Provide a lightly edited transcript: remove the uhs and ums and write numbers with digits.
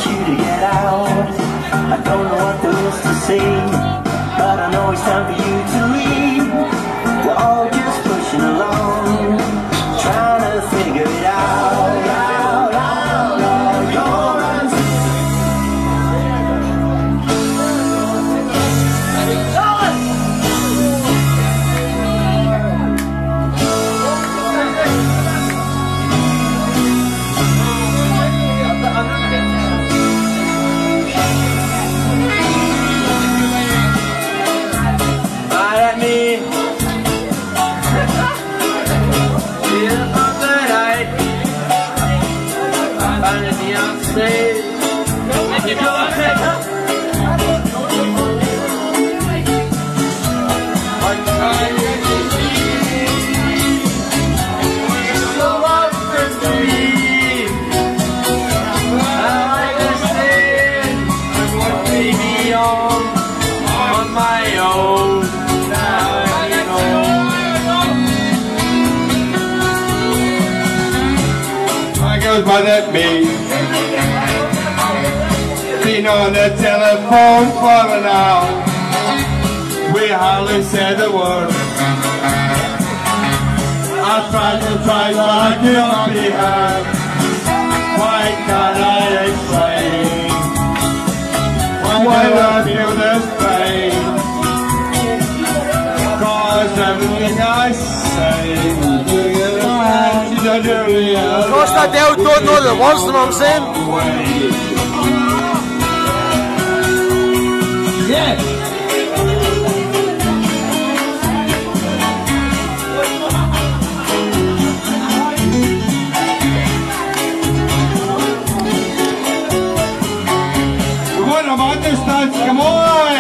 you to get out. I don't know what there is to say, but I know it's time for you to leave. We're all just pushing along, trying to figure it out. By that me been on the telephone for an hour. We hardly said a word. I tried to but I cannot be heard. Why can't I explain why do I feel this pain? Cause everything I say Gosta até o torno de voz, não sei. Yeah. Bueno, ¿dónde estás? Come on.